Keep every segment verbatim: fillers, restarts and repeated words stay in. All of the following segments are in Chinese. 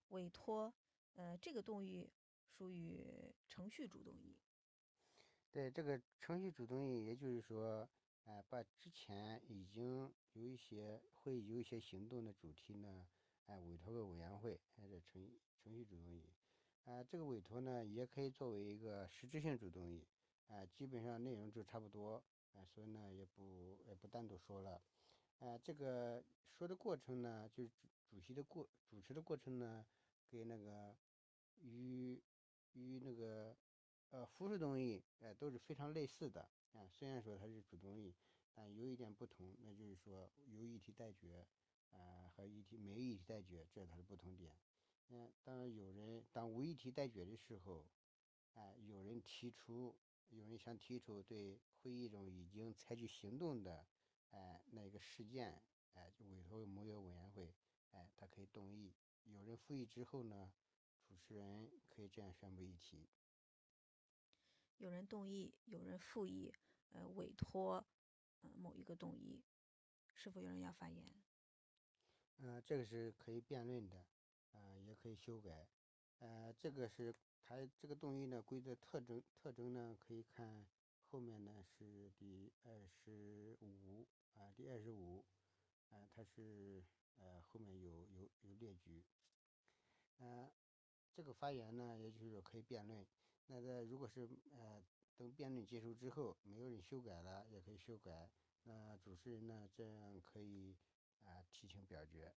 委托，呃，这个动议属于程序主动议。 对，这个程序主动议，也就是说，呃，把之前已经有一些会有一些行动的主题呢，哎、委托个委员会，还是程程序主动议。啊、这个委托呢，也可以作为一个实质性主动议，啊、基本上内容就差不多，啊、所以呢，也不也不单独说了。啊、这个说的过程呢，就是主主席的过主持的过程呢，给那个与与那个呃复式动议，呃都是非常类似的啊、虽然说它是主动议，但有一点不同，那就是说由议题代决，啊、和议题没议题代决，这是它的不同点。嗯，当有人当无议题代决的时候，哎、有人提出，有人想提出对会议中已经采取行动的，哎、那个事件，哎、就委托某个委员会，哎、他可以动议。有人复议之后呢，主持人可以这样宣布议题。 有人动议，有人复议，呃，委托，呃，某一个动议，是否有人要发言？ 嗯、这个是可以辩论的，呃，也可以修改。呃，这个是它这个动议呢规则特征特征呢，可以看后面呢是第二十五啊，第二十五，啊，它是呃后面有有有列举。呃，这个发言呢，也就是说可以辩论。那个如果是呃等辩论结束之后，没有人修改了，也可以修改。那主持人呢，这样可以啊、提请表决。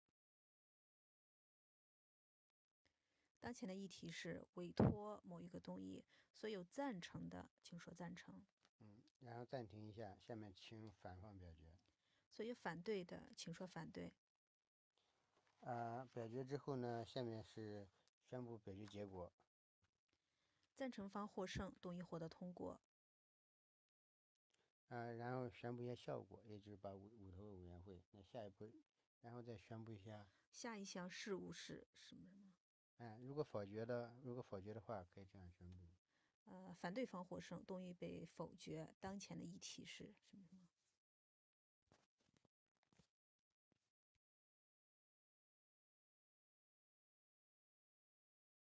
当前的议题是委托某一个动议，所有赞成的请说赞成， 嗯，然后暂停一下，下面请反方表决。 所有反对的请说反对。 啊、表决之后呢，下面是宣布表决结果。 赞成方获胜，动议获得通过。 啊、然后宣布一下效果，也就是把五五头委员会。那下一步，然后再宣布一下。 下一项事务是什么？ 哎、如果否决的，如果否决的话，可以这样宣布。 呃，反对方获胜，动议被否决。当前的议题是什么？